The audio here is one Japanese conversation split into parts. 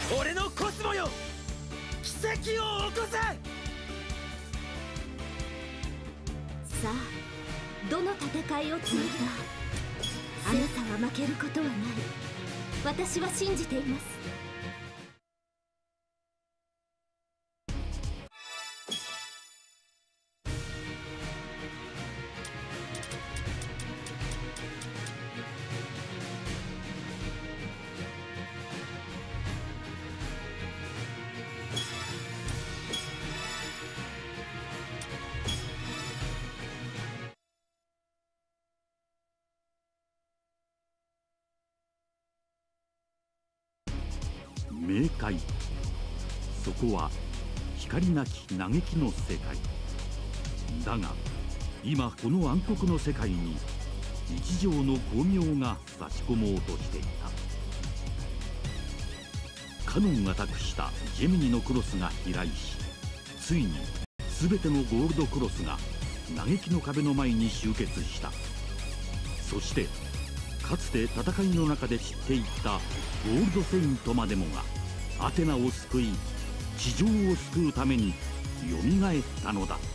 俺のコスモよ、奇跡を起こせ。 さあ、どの戦いを継いだあなたは負けることはない。私は信じています。 冥界、そこは光なき嘆きの世界だが、今この暗黒の世界に一条の光明が差し込もうとしていた。カノンが託したジェミニのクロスが飛来し、ついに全てのゴールドクロスが嘆きの壁の前に集結した。そしてかつて戦いの中で散っていったゴールドセイントまでもがアテナを救い、地上を救うためによみがえったのだった。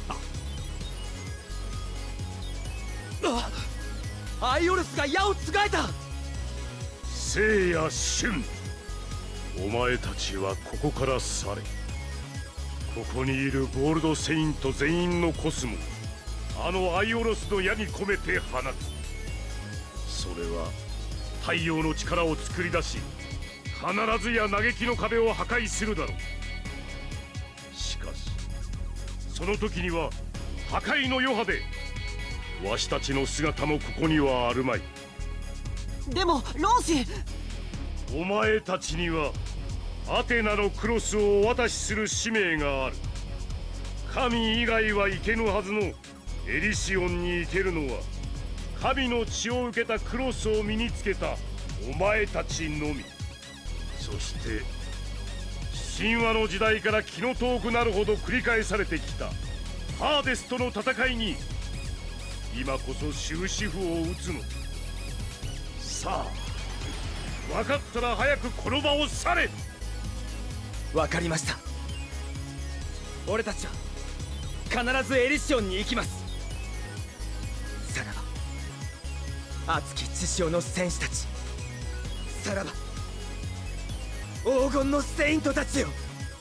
アイオルスが矢をつがえた。 聖夜春、お前たちはここから去れ。ここにいるゴールドセイント全員のコスモ、あのアイオロスの矢に込めて放つ。それは太陽の力を作り出し、必ずや嘆きの壁を破壊するだろう。しかしその時には破壊の余波でわしたちの姿もここにはあるまい。 でもロンシ、 お前たちにはアテナのクロスをお渡しする使命がある。神以外は行けぬはずのエリシオンに行けるのは、神の血を受けたクロスを身につけたお前たちのみ。そして神話の時代から気の遠くなるほど繰り返されてきたハーデスとの戦いに今こそ終止符を打つの。さあ、分かったら早くこの場を去れ。 わかりました。俺たちは必ずエリシオンに行きます。さらば熱き血潮の戦士たち、さらば黄金のセイントたちよ。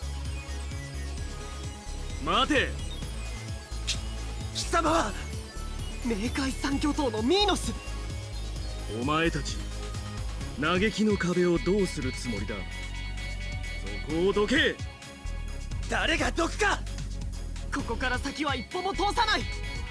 待て。 貴様は冥界三巨頭のミーノス。 お前たち嘆きの壁をどうするつもりだ。そこをどけ。 誰がどくか。ここから先は一歩も通さない。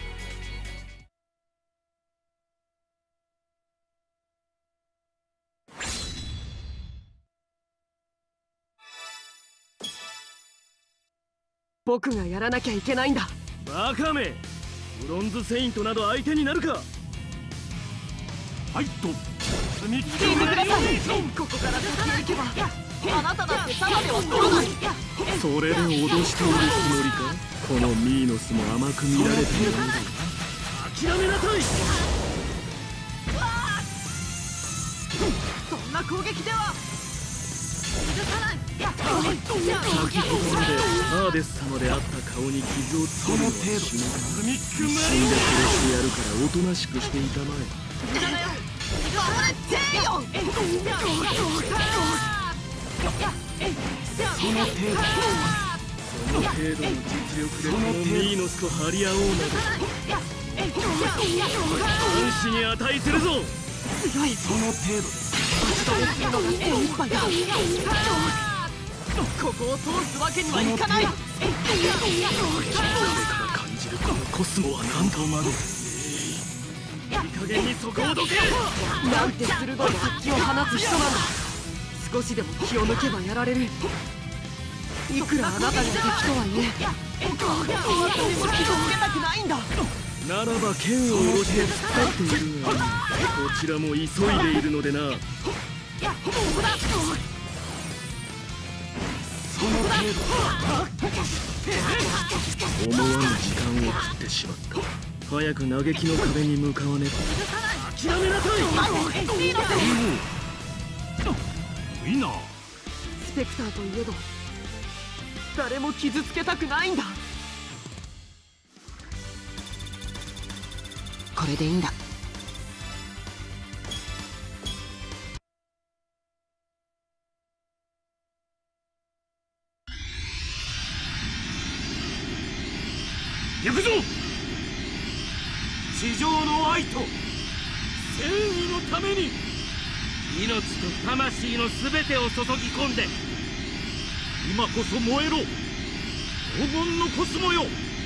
僕がやらなきゃいけないんだ。 バカめ、ブロンズセイントなど相手になるか。 はいと聞いてください。ここから先へ行けばあなただってただでは取らない。 それで脅しているつもりか。このミーノスも甘く見られている。諦めなさい。 そんな攻撃では許さない。 先ほどまでハーデス様であった顔に傷をつけるのは死ぬ。死んで殺してやるからおとなしくしていたまえ。その程度の実力でこのミーノスと張り合おうなど安心に値するぞ。 強い。その程度です。立ち止めするのが精一杯だ。ここを通すわけにはいかない。 上から感じるこのコスモは何とまで。いい加減にそこをどけ。 なんて鋭い殺気を放つ人なんだ。少しでも気を抜けばやられる。いくらあなたが敵とはいえ、僕は私も傷つけたくないんだ。 ならば剣を下ろして突っ立っているが、こちらも急いでいるのでな。 その程度。思わぬ時間を食ってしまった。早く嘆きの壁に向かわねば。諦めなさい。 ウィナー。 スペクターといえど誰も傷つけたくないんだ。これでいいんだ。 行くぞ。地上の愛と正義のために命と魂の全てを注ぎ込んで、今こそ燃えろ黄金のコスモよ。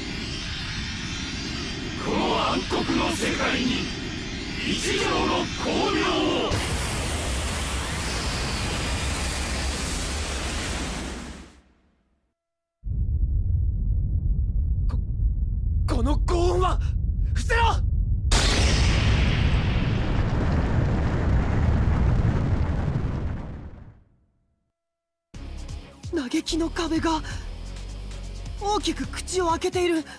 この暗黒の世界に一条の光明を。 この轟音は伏せろ。 嘆きの壁が大きく口を開けている。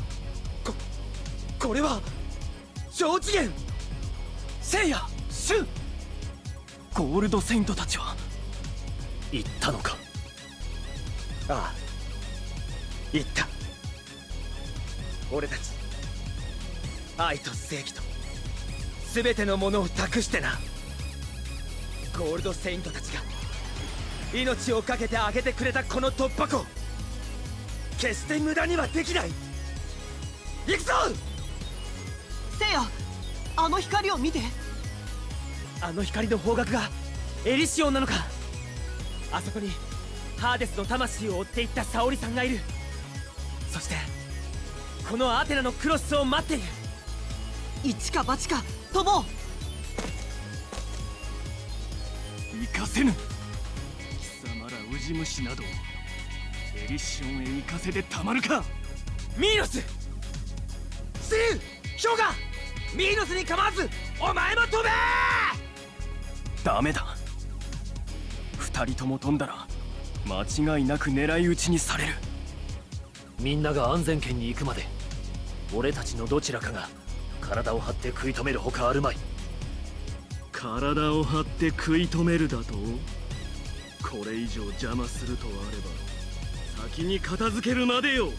これは超次元。 聖夜、シュン、ゴールドセイントたちは言ったのか。ああ、言った。俺たち愛と正義と全てのものを託してな。ゴールドセイントたちが命を懸けて開けてくれたこの突破口、決して無駄にはできない。行くぞ。 聖夜、あの光を見て。 あの光の方角がエリシオンなのか。あそこにハーデスの魂を追っていった沙織さんがいる。そしてこのアテナのクロスを待っている。 一か八か飛ぼう。 行かせぬ。貴様らウジ虫などエリシオンへ行かせてたまるか。 ミーノス、スリュウ、ヒョガ、ミーノスに構わずお前も飛べ。 ダメだ。二人とも飛んだら間違いなく狙い撃ちにされる。 みんなが安全圏に行くまで俺たちのどちらかが体を張って食い止めるほかあるまい。 体を張って食い止めるだと。これ以上邪魔するとあれば先に片付けるまでよ。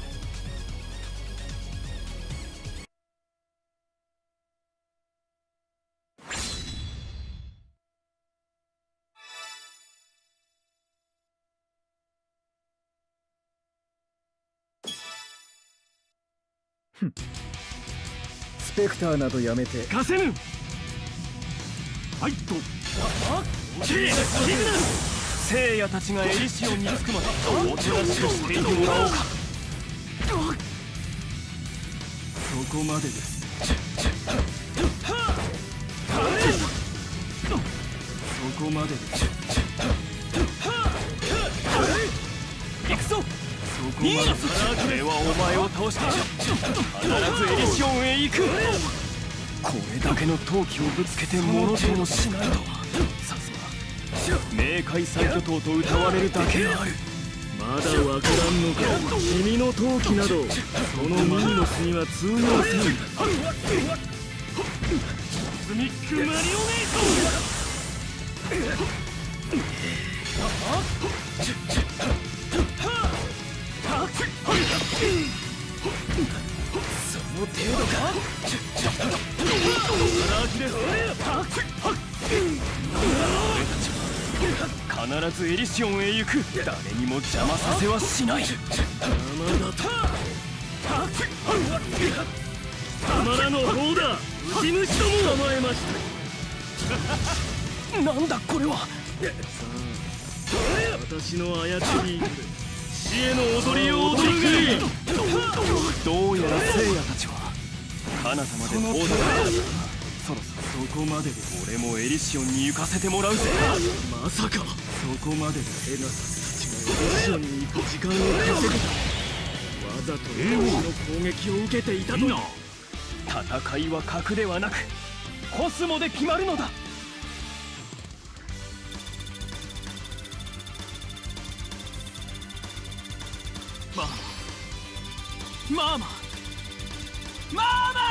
スペクターなどやめて。 貸せぬ。はいと。聖夜たちがエリシオンに着くまでおとなしくしていてもらおうか。そこまでです。そこまでです。行くぞ。そこまで。俺はお前を倒して必ずエリシオンへ行く。これだけの闘気をぶつけてものともしないとは。さすが冥界最巨頭と歌われるだけある。まだわからんのか。君の闘気などそのミーノスには通用せん。スミックマリオネート。その程度か。必ずエリシオンへ行く。誰にも邪魔させはしない。邪魔だと。貴様らの方だ。ウジ虫ども。構えました。なんだこれは。さあ私の操り死への踊りを踊るがいい。どうやら聖夜たちは彼方まで遠ざかった。そろそろそこまでで俺もエリシオンに行かせてもらうぜ。まさかそこまででペガサスたちがエリシオンに行く時間を稼ぐためわざと私の攻撃を受けていたと。戦いは核ではなくコスモで決まるのだ。マーママーマ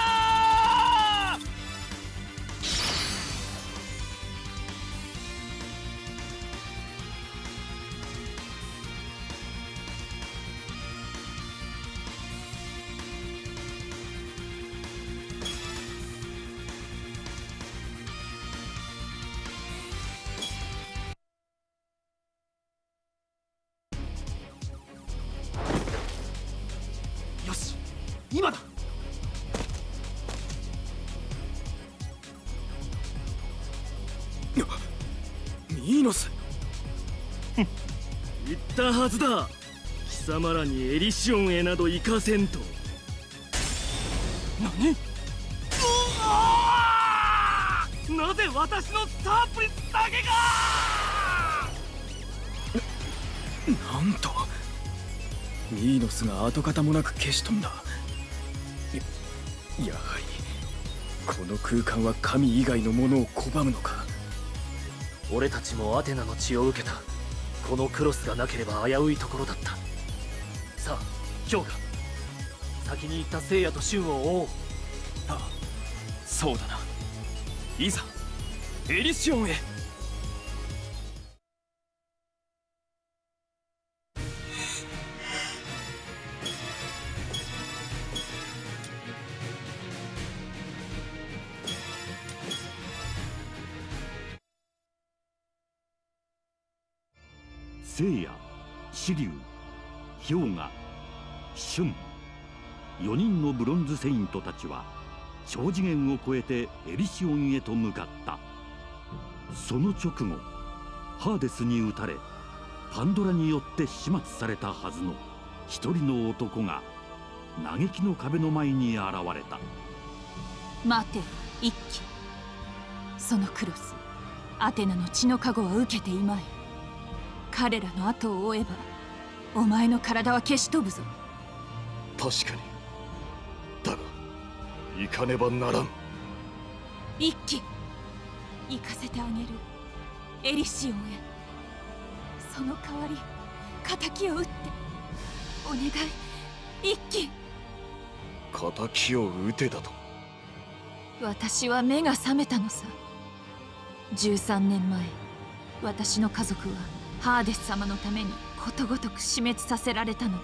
今だ。ミーノス。 言ったはずだ。貴様らにエリシオンへなど行かせんと。 何？ なぜ私のスタープリスだけが。 なんとミーノスが跡形もなく消し飛んだ。やはりこの空間は神以外のものを拒むのか。 俺たちもアテナの血を受けた。このクロスがなければ危ういところだった。さあ氷河、先に行った聖夜と瞬を追おう。 ああ、そうだな。いざエリシオンへ。 聖夜、紫龍、氷河、瞬、4人のブロンズセイントたちは超次元を超えてエリシオンへと向かった。その直後、ハーデスに撃たれパンドラによって始末されたはずの一人の男が嘆きの壁の前に現れた。 待て一騎、そのクロスアテナの血の加護は受けていまい。彼らの後を追えばお前の体は消し飛ぶぞ。 確かに。だが行かねばならん。 一騎、行かせてあげるエリシオンへ。その代わり仇を撃ってお願い一騎。 仇を撃てだと。 私は目が覚めたのさ。13年前、私の家族はハーデス様のためにことごとく死滅させられたのだ。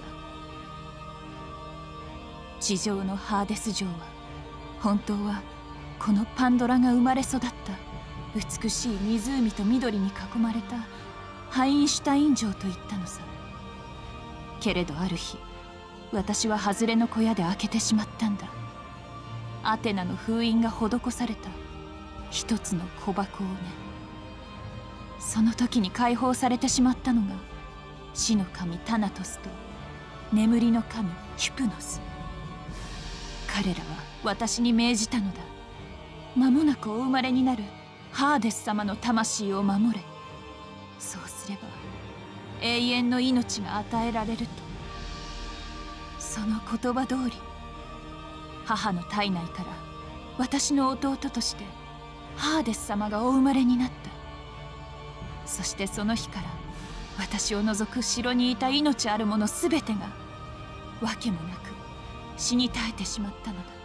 地上のハーデス城は本当はこのパンドラが生まれ育った美しい湖と緑に囲まれたハインシュタイン城と言ったのさ。けれどある日、私は外れの小屋で開けてしまったんだ。アテナの封印が施された一つの小箱をね。その時に解放されてしまったのが死の神タナトスと眠りの神ヒュプノス。彼らは私に命じたのだ。間もなくお生まれになるハーデス様の魂を守れ。そうすれば永遠の命が与えられると。その言葉通り、母の体内から私の弟としてハーデス様がお生まれになった。そしてその日から私を除く城にいた命ある者すべてが訳もなく死に絶えてしまったのだ。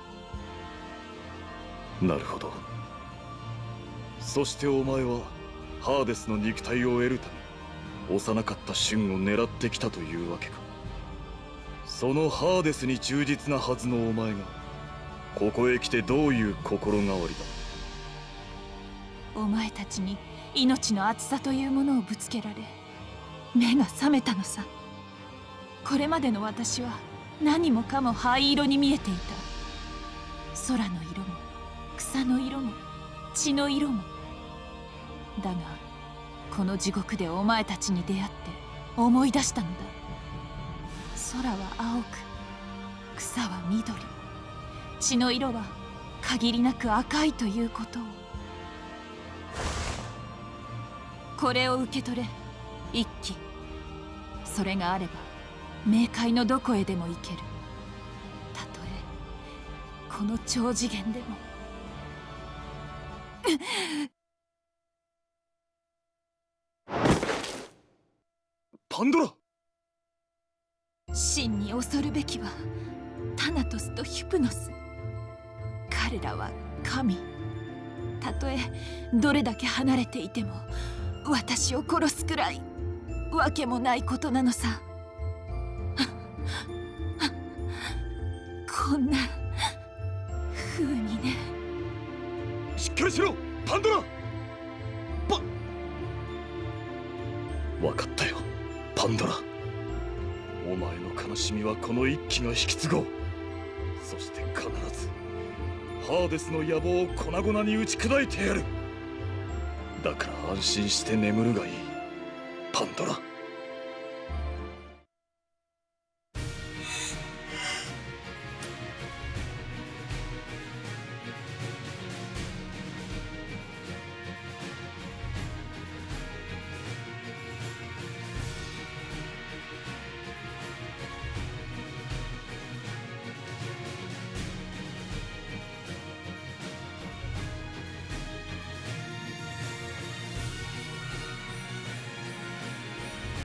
なるほど。そしてお前はハーデスの肉体を得るため幼かった瞬を狙ってきたというわけか。そのハーデスに忠実なはずのお前がここへ来てどういう心変わりだ。 お前たちに命の熱さというものをぶつけられ目が覚めたのさ。これまでの私は何もかも灰色に見えていた。空の色も草の色も血の色も。だがこの地獄でお前たちに出会って思い出したのだ。空は青く草は緑、血の色は限りなく赤いということを。これを受け取れ一騎。それがあれば冥界のどこへでも行ける。たとえこの超次元でも。 パンドラ。 真に恐るべきはタナトスとヒュプノス。彼らは神。たとえどれだけ離れていても私を殺すくらいわけもないことなのさ。こんな風にね。 しっかりしろパンドラ。分かったよパンドラ。お前の悲しみはこの一騎が引き継ごう。 そして必ずハーデスの野望を粉々に打ち砕いてやる。だから安心して眠るがいい、パンドラ。